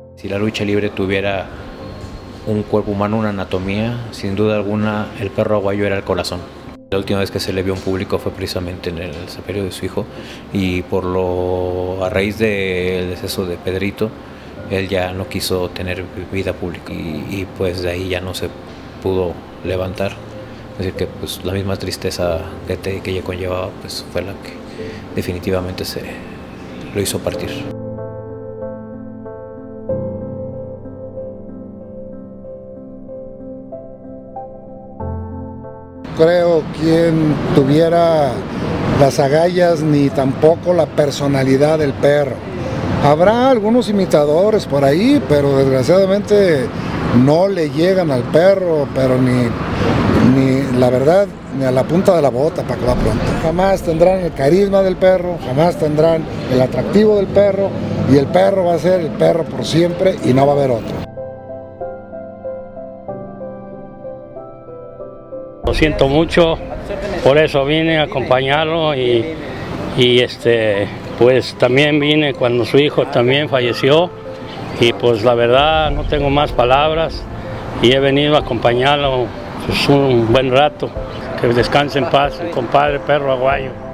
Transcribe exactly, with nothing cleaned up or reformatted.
Si la lucha libre tuviera un cuerpo humano, una anatomía, sin duda alguna el perro aguayo era el corazón. La última vez que se le vio en público fue precisamente en el sepelio de su hijo, y por lo a raíz del deceso de Pedrito, él ya no quiso tener vida pública y, y pues de ahí ya no se pudo levantar. Es decir que pues la misma tristeza que, te, que ella conllevaba pues fue la que definitivamente se lo hizo partir. Creo quien tuviera las agallas ni tampoco la personalidad del perro. Habrá algunos imitadores por ahí, pero desgraciadamente no le llegan al perro, pero ni, ni la verdad, ni a la punta de la bota, para que va pronto. Jamás tendrán el carisma del perro, jamás tendrán el atractivo del perro, y el perro va a ser el perro por siempre y no va a haber otro. Lo siento mucho, por eso vine a acompañarlo y, y este, pues también vine cuando su hijo también falleció, y pues la verdad no tengo más palabras y he venido a acompañarlo pues, un buen rato. Que descanse en paz, compadre perro aguayo.